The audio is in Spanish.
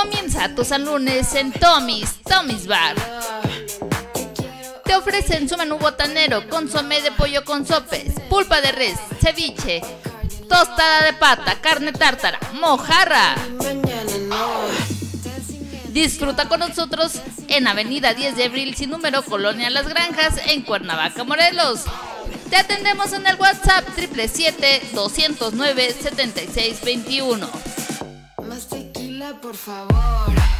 Comienza tu San Lunes en Tommy's Bar. Te ofrecen su menú botanero, consomé de pollo con sopes, pulpa de res, ceviche, tostada de pata, carne tártara, mojarra. Disfruta con nosotros en Avenida 10 de Abril sin número, Colonia Las Granjas, en Cuernavaca, Morelos. Te atendemos en el WhatsApp 777-209-7621. Más tequila, por favor.